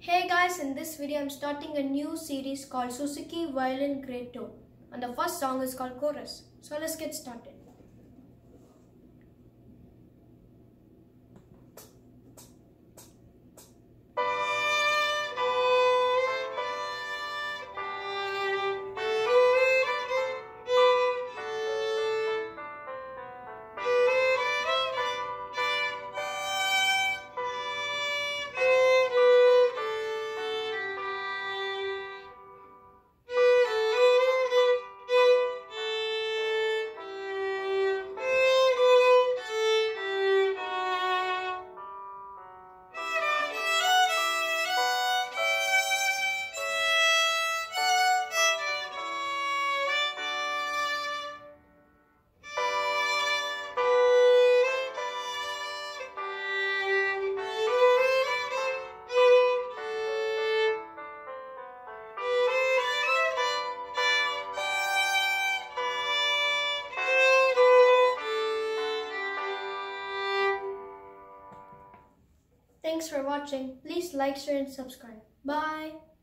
Hey guys, in this video I'm starting a new series called Suzuki Violin Grade 2 and the first song is called Chorus. So let's get started. Thanks for watching. Please like, share and subscribe. Bye.